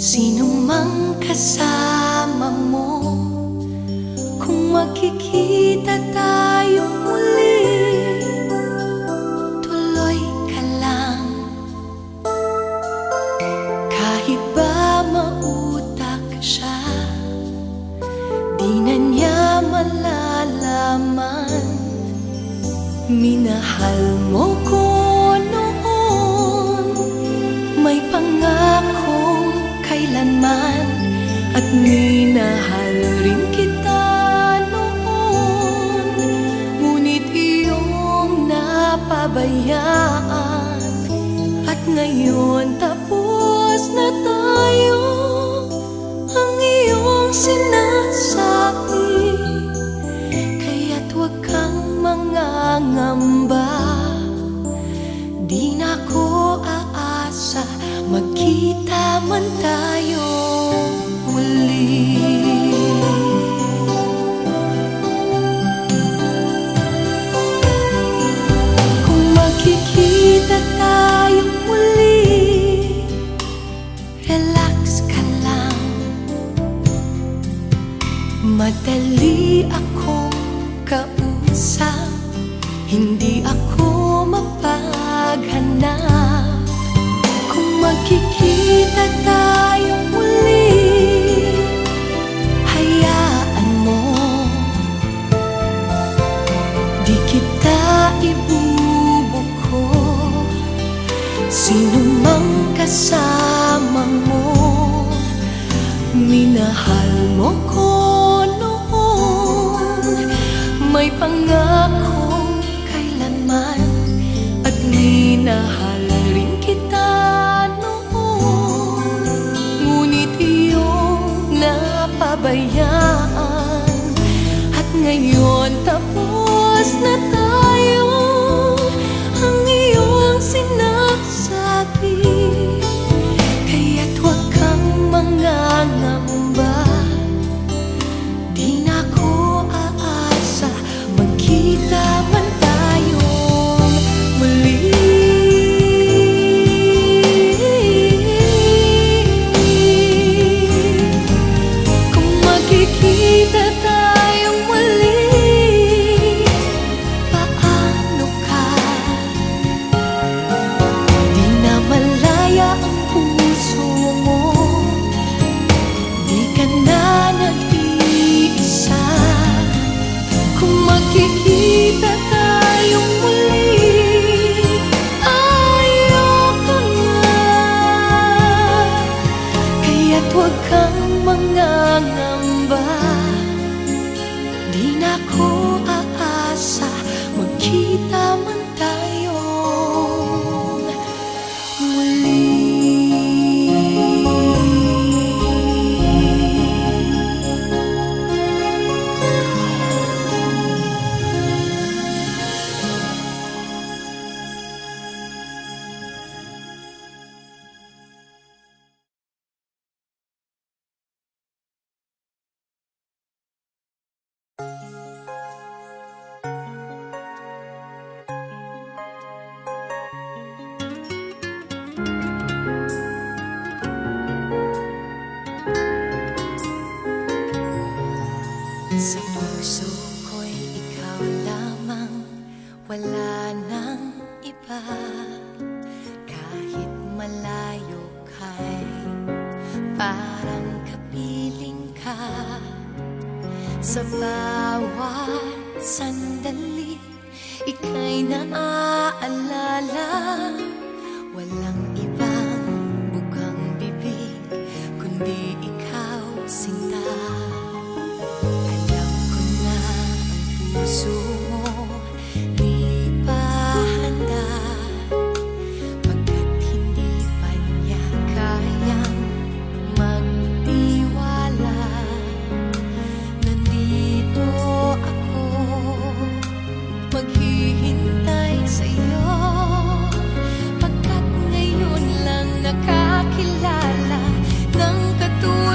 Sino mang kasama mo, kung makikita tayo muli, tuloy ka lang. Kahit ba mautak siya, di na niya malalaman. Minahal mo ko noon, may pangakong kailanman, at minahal rin kita noon. Ngunit iyong napabayaan, at ngayon tapos na tayo. Ang iyong sinasabi, kaya't huwag kang mangangamba. Di na ko aasa, magkita man tayo muli. Kung magkikita tayo muli, relax ka lang. Madali akong kausap, hindi ako mapaghanap. Kung magkikita tayo muli, hayaan mo, di kita ibubuko. Sino mang kasama mo, minahal mo ko noon, may pangakong kailanman, at minahal rin kita noon. Ngunit iyong napabayaan, at ngayon tapos na tayo. Ang iyong sinasabi, kaya't huwag kang mangangamba. Di na ko aasa, magkita man tayo muli. Kung magkikita tayong muli, paano ka? Di na malaya ang puso mo, di ka na nag-iisa. Kung magkikita tayong muli, ayoko nga. Kaya't huwag kang mangangamba. Di na ko aasa, magkita man tayo muli. Sa puso ko'y ikaw lamang, wala nang iba. Kahit malayo ka'y parang kapiling ka. Sa bawat sandali, ika'y naaalala. Walang ibang bukang bibig, kundi ikaw, sinta. Puso mo di pa handa, pagkat hindi pa niya kayang magtiwala. Nandito ako, maghihintay sa'yo, pagkat ngayon lang nakakilala ng katulad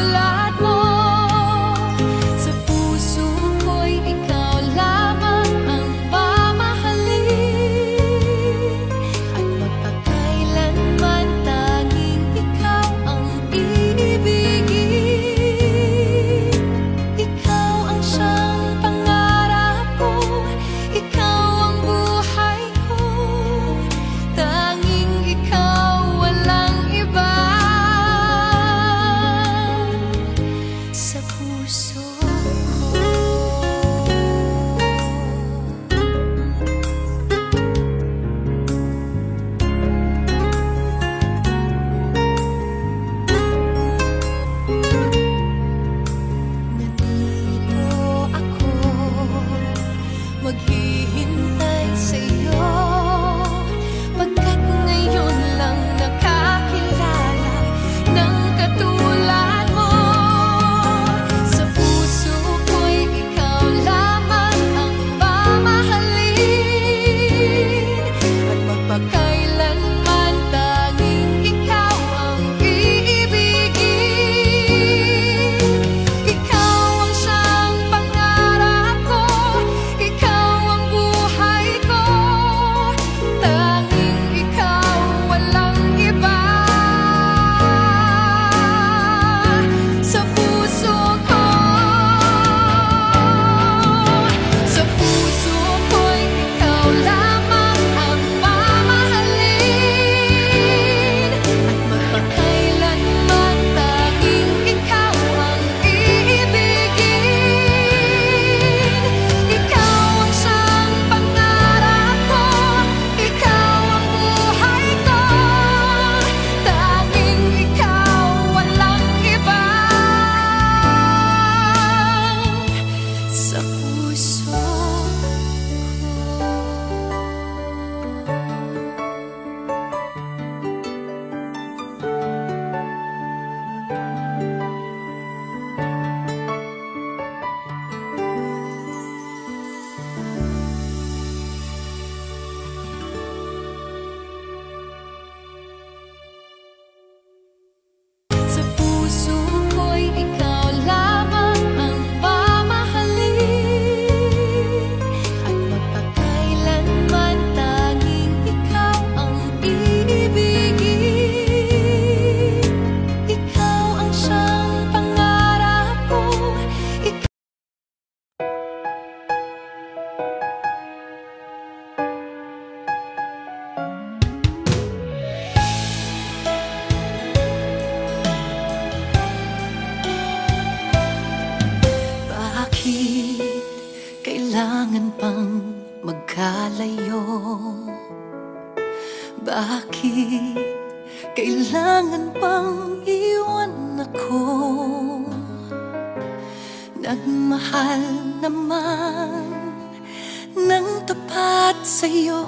nagmamahal naman ng tapat sa'yo.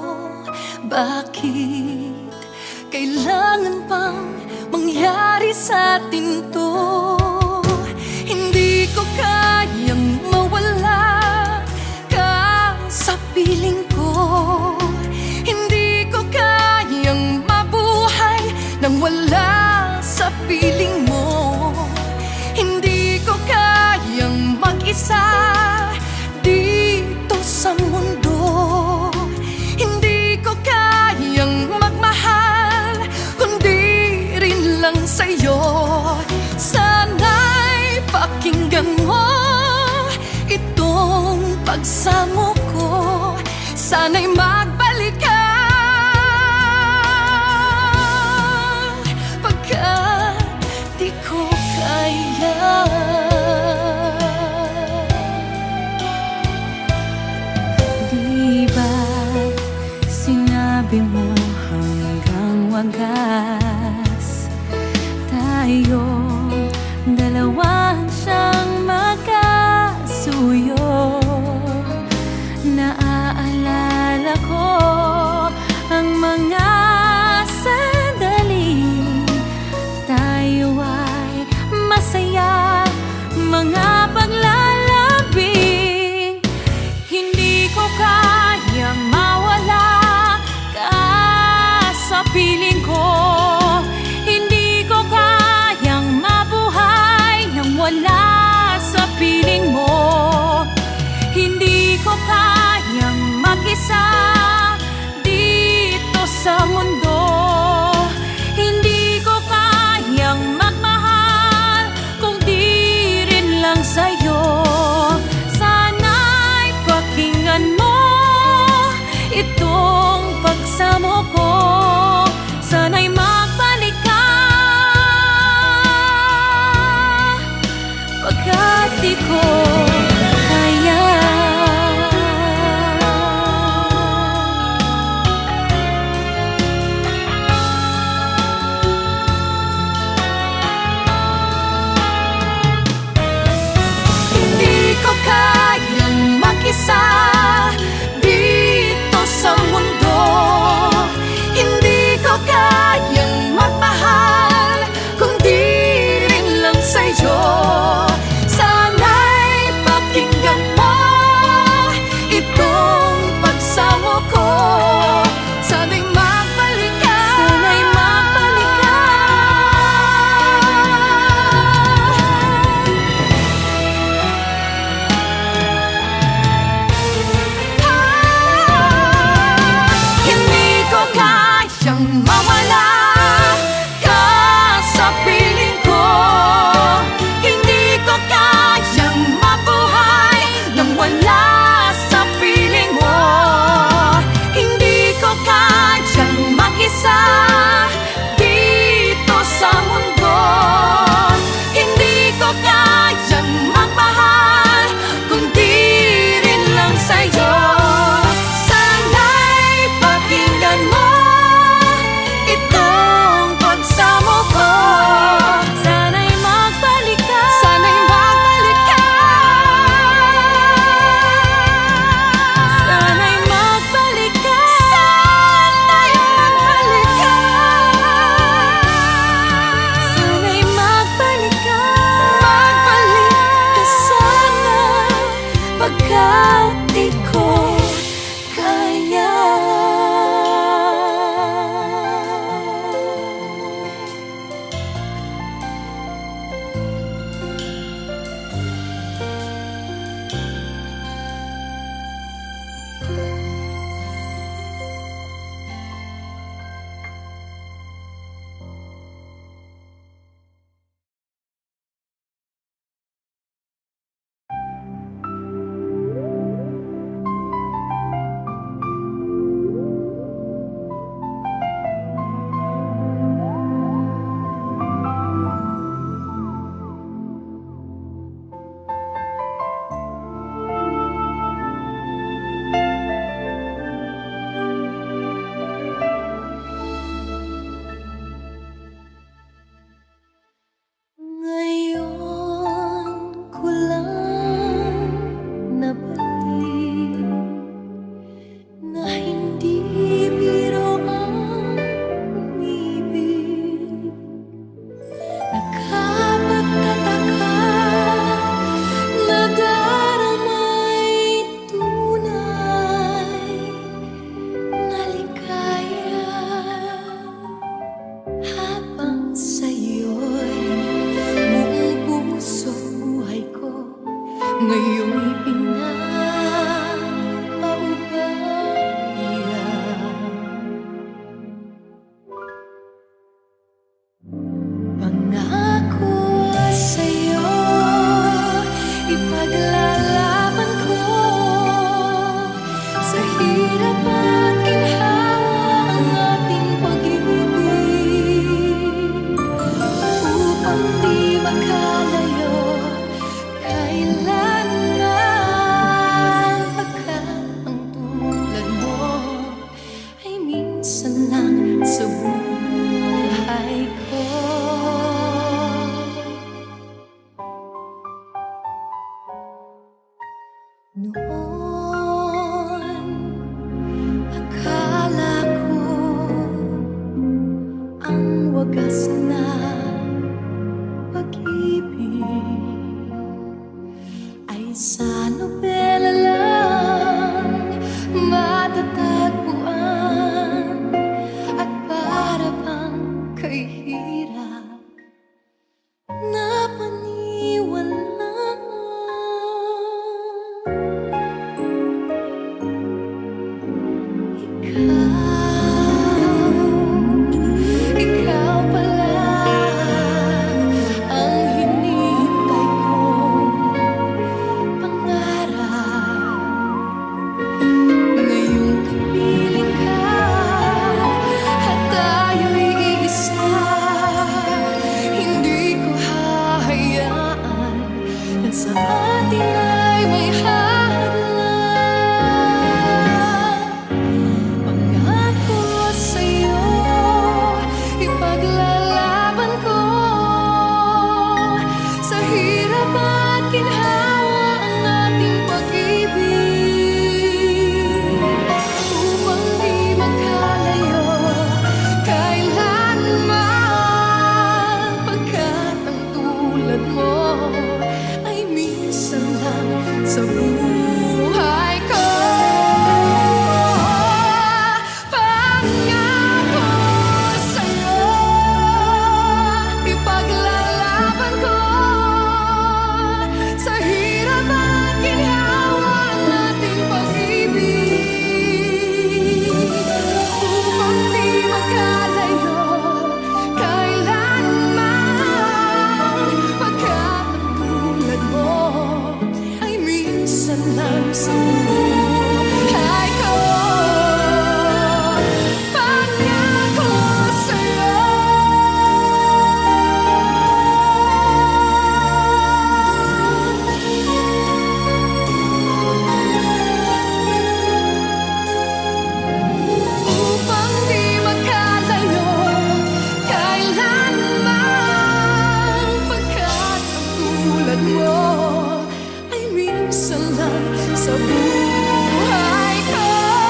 Bakit kailangan pang mangyari sa atin to? Hindi ko kayang mawala ka sa piling ko. Hindi ko kayang mabuhay nang wala sa piling mo. Hindi ko kayang mag-isa dito sa mundo. Hindi ko kayang magmahal kundi rin lang sa'yo. Sana'y pakinggan mo itong pagsamo ko. Sana'y magbalik ka, pagkat di ko kaya. Di ba sinabi mo hanggang wagas tayo dalawa siyang magkasuyo? Naaalala ko ang mga sandali tayo ay masaya, mga paglalambing. Hindi ko kayang mawala ka sa piling ko. Hindi ko kayang mabuhay nang wala sa piling mo. Hindi ko kayang mag-isa dito sa mundo. Hindi ko kayang magmahal kung di rin lang sa'yo. Sana'y pakinggan mo itong pagsamo ko. Sana'y magbalik ka, pagkat di ko kaya. Hindi ko kayang mag-isa dito sa mundo. Hindi ko kayang magmahal kung di rin lang sa'yo. Sana'y pakinggan mo itong pagsamo ko. Sana'y magbalik ka, sana'y magbalik ka. Hindi ko kayang mawala ka sa piling ko. Hindi ko kayang mabuhay nang wala sa piling mo. Hindi ko kayang mag-isa dito sa mundo. Hindi ko kayang magmahal kundi rin lang sa'yo. Sana'y pakinggan mo itong pagsamo ko. Sana'y magbalik ka, sana'y magbalik ka. Sana'y magbalik ka, sana'y magbalik ka. ngayon'y pinapaubaya. Pangako sa'yo, ipaglalaban ko sa hirap at ginhawa ang ating pag-ibig, upang di makalayo kailanman, pagkat ang tulad mo ay minsan lang sa buhay ko. Noon, akala ko ang wagas na pag-ibig ay sa nobela lang matatagpuan, at para bang kay hirap na paniwalaan. Ikaw pala ang hinihintay kong pangarap. Ngayong kapiling ka at tayo'y iisa, hindi ko hahayaan na sa atin ay may hadlang. Pangako sa'yo, ipaglalaban ko sa hirap at ginhawa ang ating pag-ibig, upang di magkalayo kailanman, pagkat ang tulad mo ay minsan lang sa buhay ko. Pangako sa'yo, ipaglalaban ko sa hirap at ginhawa ang ating pag-ibig, upang di magkalayo kailanman, pagkat ang tulad mo ay minsan lang sa buhay ko. Pangako sa'yo. Upang di magkalayo kailanman, pagkat ang tulad mo ay minsan lang sa buhay ko.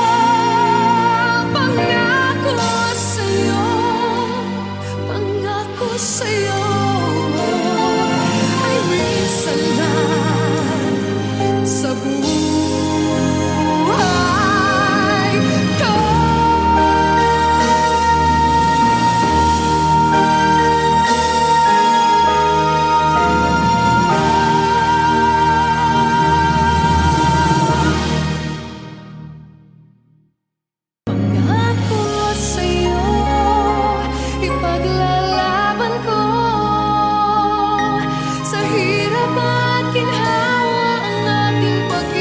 Pangako sa'yo, pangako sa'yo, ay minsan lang sa buhay ko. Pangako sa'yo, ipaglalaban ko sa hirap at ginhawa ang ating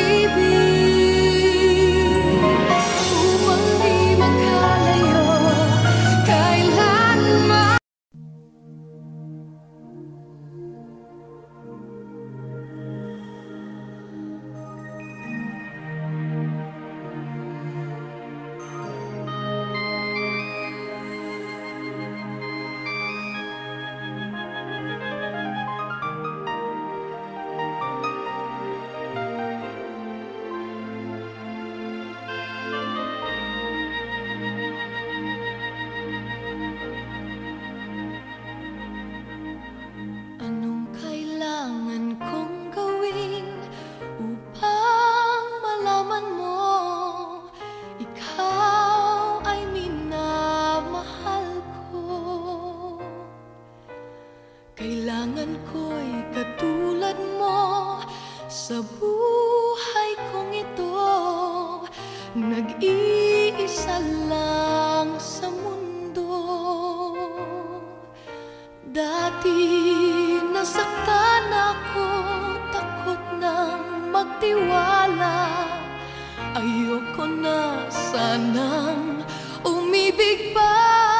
pag-ibig, upang di magkalayo kailanman. Anong kailangan kong gawin upang malaman mo ikaw ay minamahal ko? Kailangan ko'y katulad mo Sa buhay kong ito, nag-iisa lang sa mundo. Dati nasaktan ako, takot nang magtiwala. Ayoko na sanang umibig pa.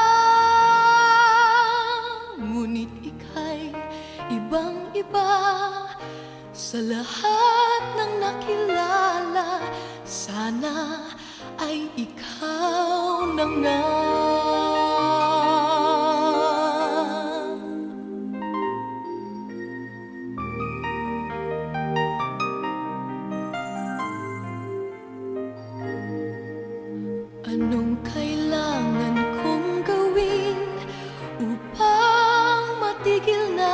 Ngunit ika'y ibang-iba sa lahat ng nakilala. Sana ay ikaw na nga. Anong kailangan kong gawin upang matigil na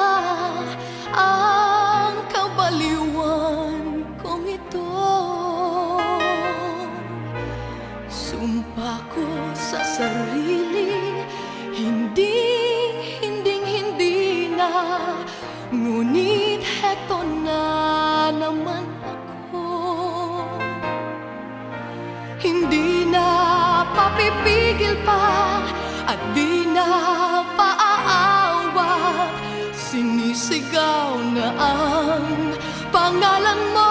ang kabaliwan kong ito? Sumpa ko sa sarili, hindi na. Ngunit heto na naman ako. Hindi na mapipigil pa at di na paaawat. Sinisigaw na ang pangalan mo.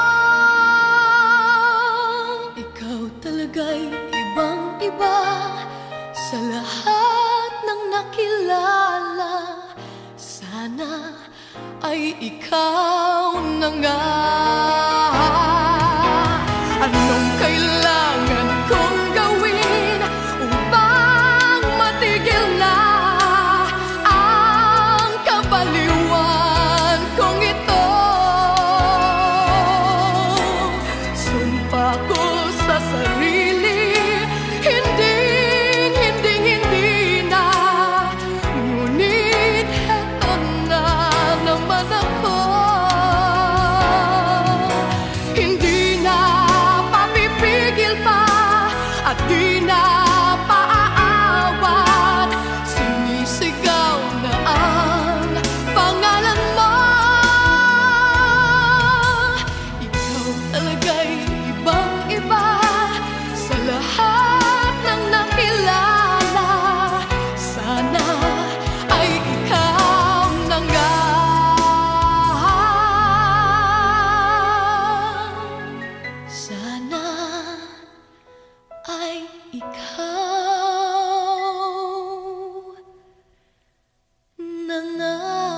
Ikaw talaga'y ibang-iba sa lahat ng nakilala. Sana ay ikaw na nga. Anong kailangan kong gawin upang matigil na ang kabaliwan kong ito? Sumpa ko sa sarili, hindi na. Ngunit heto na naman ako. Hindi na at di na paaawat. Sinisigaw na ang pangalan mo. Ikaw talaga'y ibang-iba sa lahat ng nakilala. Sana ay ikaw na nga. Sana ay ikaw na nga.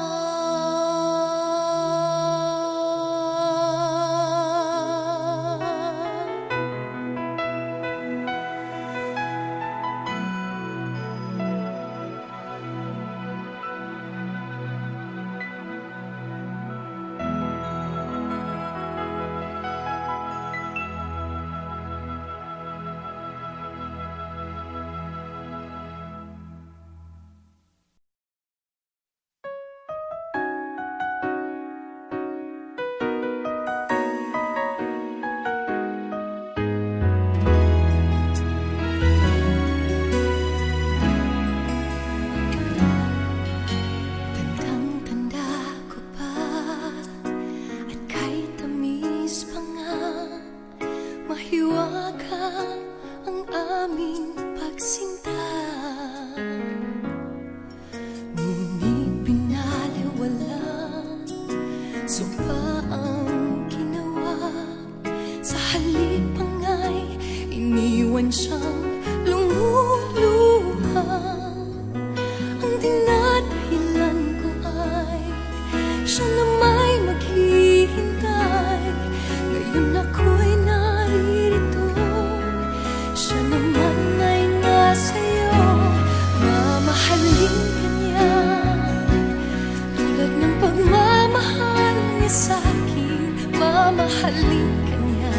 Siyang lumuluha. Ang dinadahilan ko ay siya na may maghihintay. Ngayon ako'y naririto, siya naman ay nasa'yo. Mamahalin ka niya tulad ng pagmamahal niya sa'kin. Mamahalin ka niya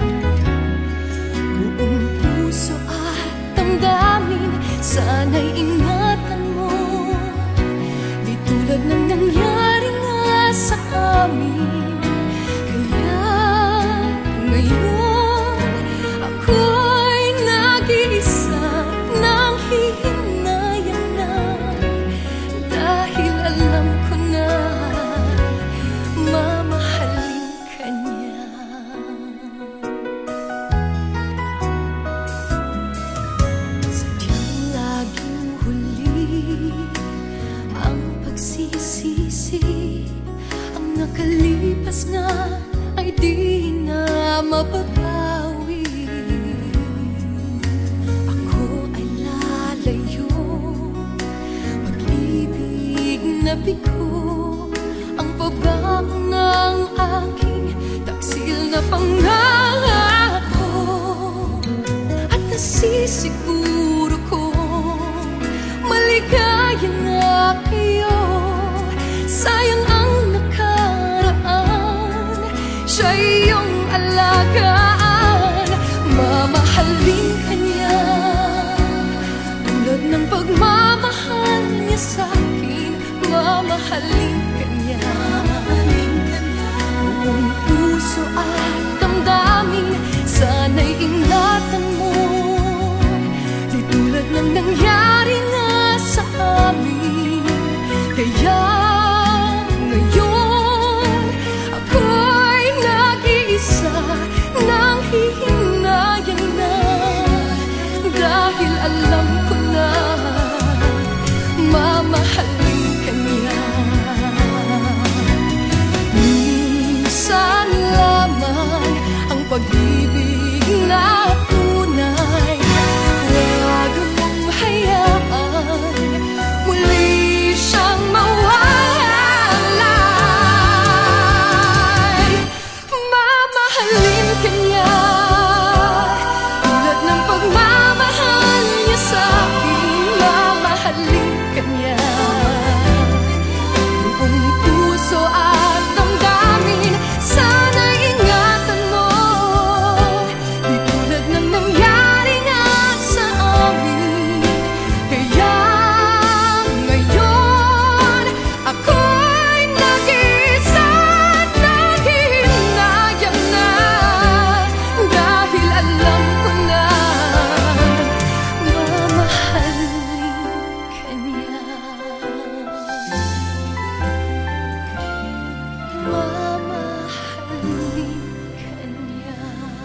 buong puso at damdamin. Sana'y ingatan mo, di tulad ng nangyari nga sa amin. Kaya ngayon ako'y nag-iisa nang hihinayang na, dahil alam ko na mamahalin ka pagsisisi, ang nakalipas nga ay di na mababawi. Ako ay lalayo, mag-ibig na bigo, ang pabak ng aking taksil na pangako. At nasisiguro ko maligaya na kayo. Sayang ang nakaraan, siya iyong alagaan. Mamahalin ka niya tulad ng pagmamahal niya sa'kin. Mamahalin ka niya buong puso at damdamin. Sana'y ingatan mo, di tulad ng nangyari nga sa amin. Kaya ngayon ako'y nag-iisa, nang hihinayan na, dahil alam ko na mamahalin ka niya. Minsan lamang ang pag-ibig na tunay, huwag mong hayaan muli siyang mawalay. Mamahalin ka niya tulad ng pagmamahal niya sa'kin. Mamahalin ka niya buong puso at damdamin. Sana'y ingatan mo, di tulad ng nangyari nga sa amin. Kaya ngayon ako'y nag-iisa, nanghihinayang na, dahil alam ko na mamahalin ka niya. Mamahalin ka niya.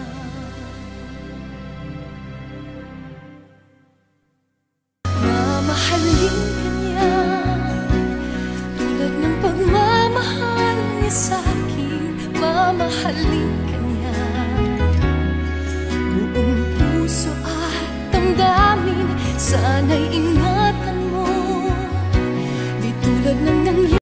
Mamahalin ka niya tulad ng pagmamahal niya sa'kin. Mamahalin ka niya buong puso at damdamin. Sana'y ingatan mo, di tulad ng nangyari.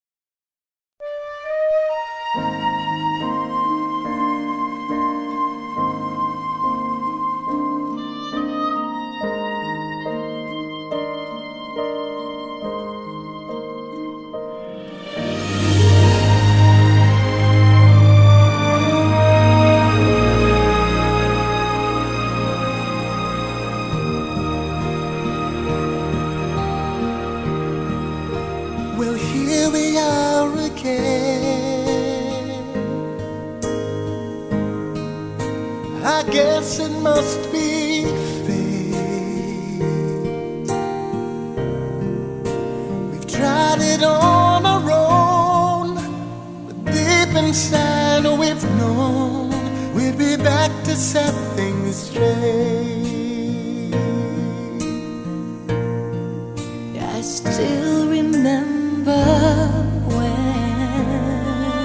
Well, here we are again. I guess it must be fate. We've tried it on our own, but deep inside we've known we'd be back to set things straight. I still remember when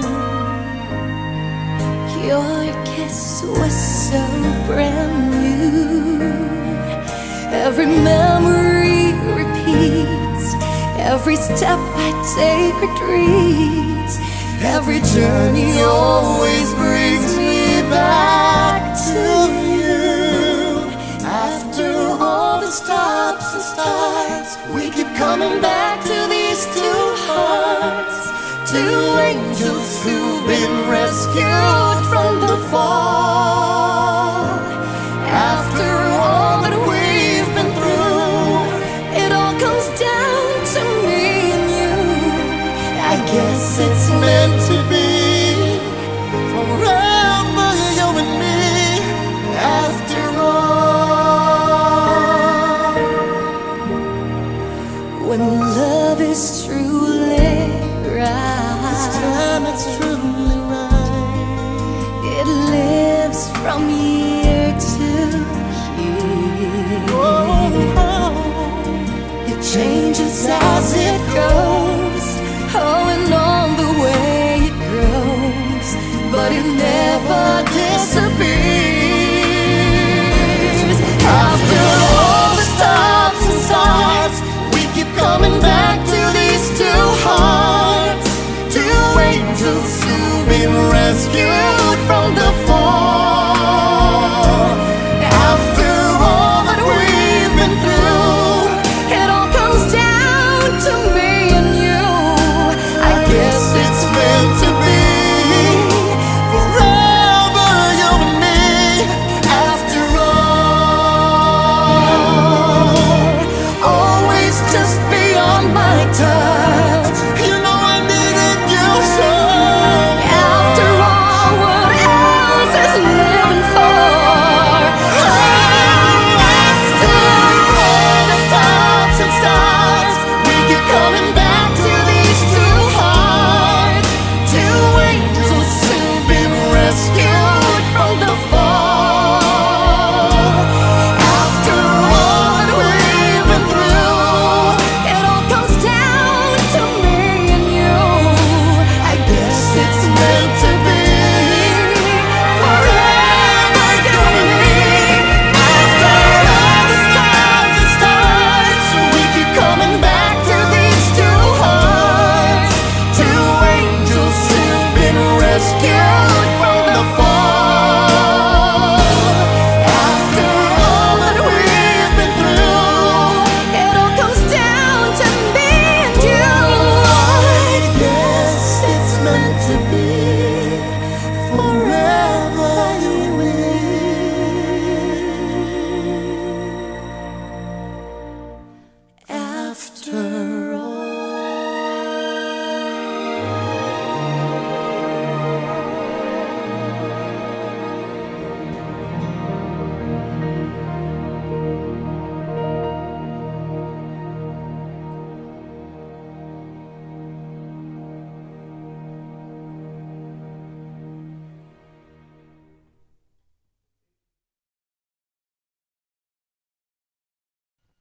your kiss was so brand new. Every memory repeats, every step I take retreats, every journey always brings me back to you. After all the stops and starts, we keep coming back to these two hearts, two angels who've been rescued from the fall. After all that we've been through, it all comes down to me and you. I guess it's meant to be forever, you and me. After all, when love is truly right, This time it's truly right. it lives from year to year. Oh, It changes as it goes,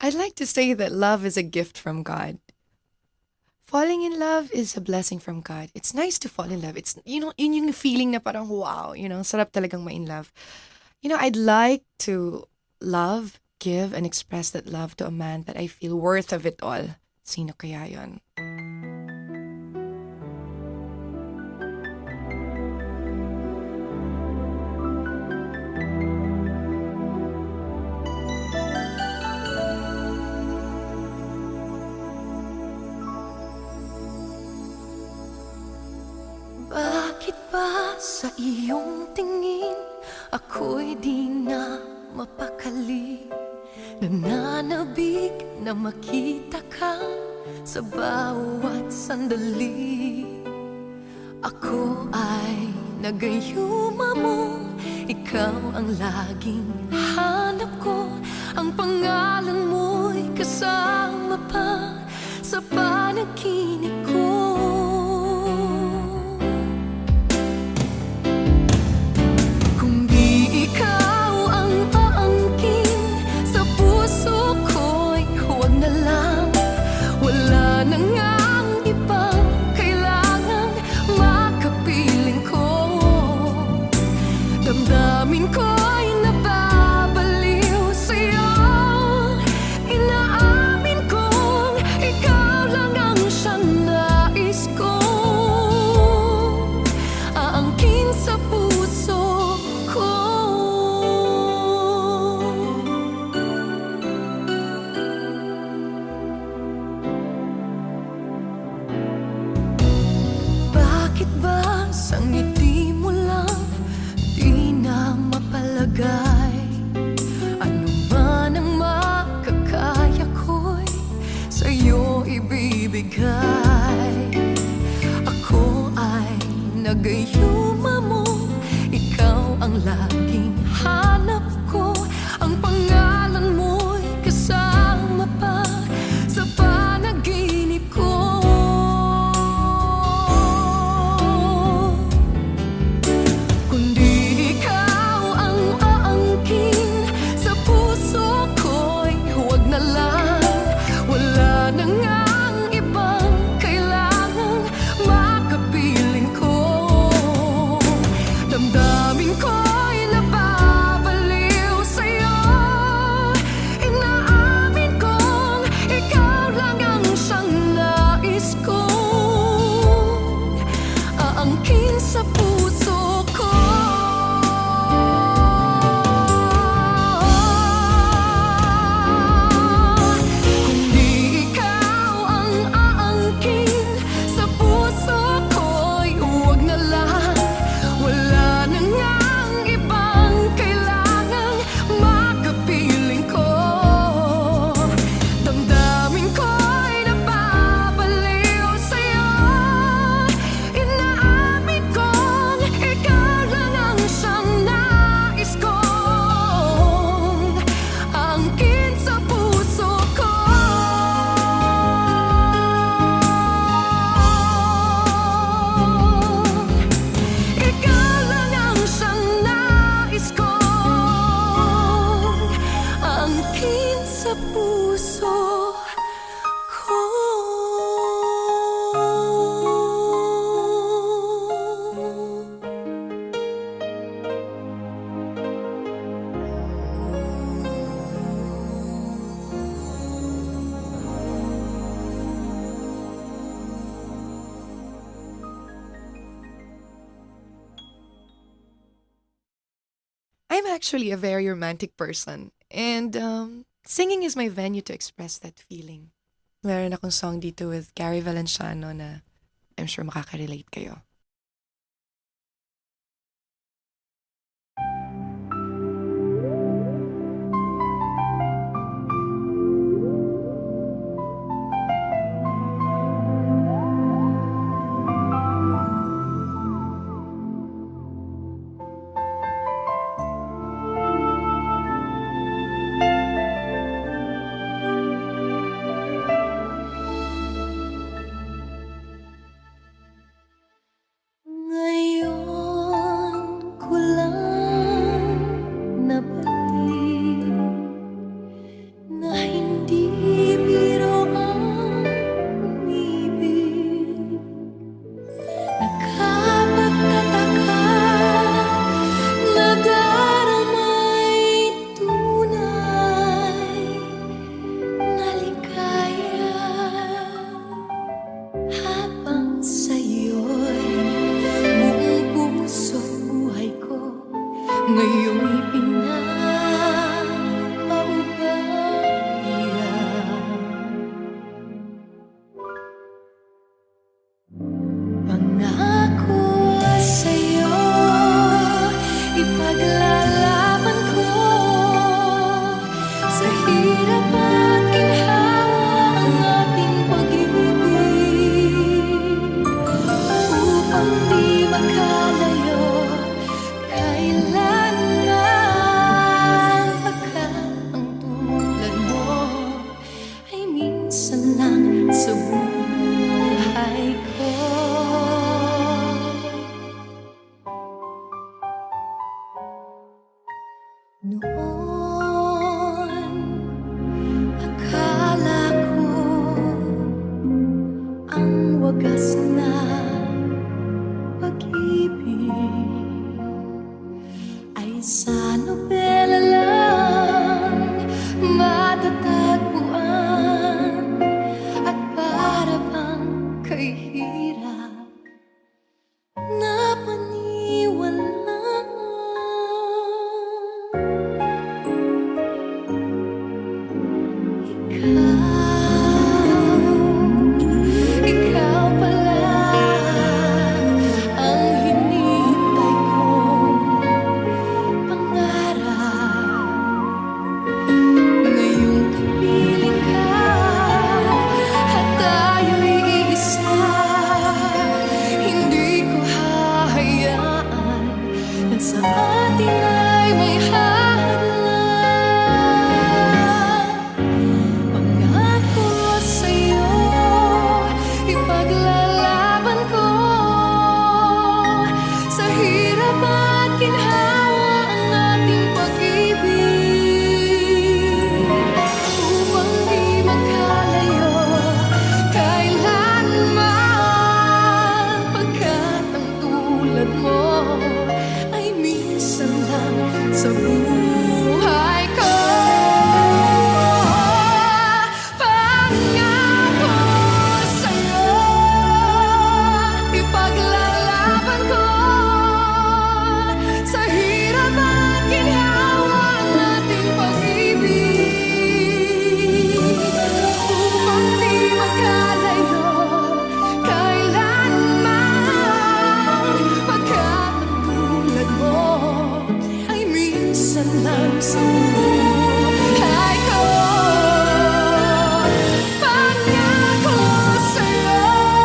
I'd like to say that love is a gift from God. Falling in love is a blessing from God. It's nice to fall in love. It's, yun yung feeling na parang wow, sarap talagang ma-in love. I'd like to love, give, and express that love to a man that I feel worth of it all. Sino kaya yun? Bakit ba sa iyong tingin ako'y di na mapakali? Nananabik na makita ka sa bawat sandali. Ako ay nagayuma mo, ikaw ang laging hanap ko. Ang pangalan mo'y kasama pa sa panaginip ko. Damdamin ko'y nababaliw sa'yo. Inaamin kong ikaw lang ang siyang nais ko. Aangkin sa puso ko. Bakit ba sa ngiti mo lang ano man ang makakaya ko'y sa'yo ibibigay. Ako ay nagayuma mo, ikaw ang laging hanap ko. Ang pangalan mo'y kasama pa sa panaginip ko. I'm actually a very romantic person. And singing is my venue to express that feeling. Meron akong song dito with Gary Valenciano na I'm sure makaka-relate kayo. wagas na pag-ibig ay sa nobela lang matatagpuan at para bang kay hirap na paniwalaan. Ikaw pala ang hinihintay kong pangarap. Ngayong kapiling ka at tayo'y iisa, hindi ko hahayaan na sa atin ay may hadlang. Pangako sa'yo, ipaglalaban ko sa hirap at ginhawa ang ating pag-ibig, upang di magkalayo kailanman, pagkat ang tulad mo ay minsan lang sa buhay ko. Pangako sa'yo, ipaglalaban ko sa hirap at ginhawa ang ating pag-ibig, upang di magkalayo kailanman, pagkat ang tulad mo ay minsan lang sa buhay ko. Pangako sa'yo.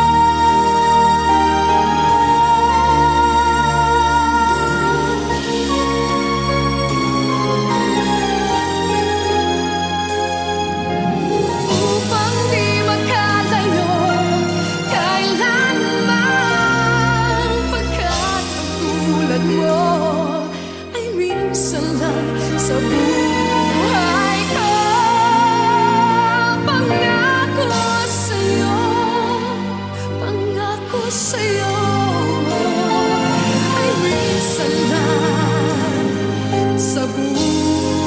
Upang di magkalayo kailanman, pagkat ang tulad mo ay minsan lang sa buhay ko. Pangako sa'yo, pangako sa'yo, ay minsan lang sa buhay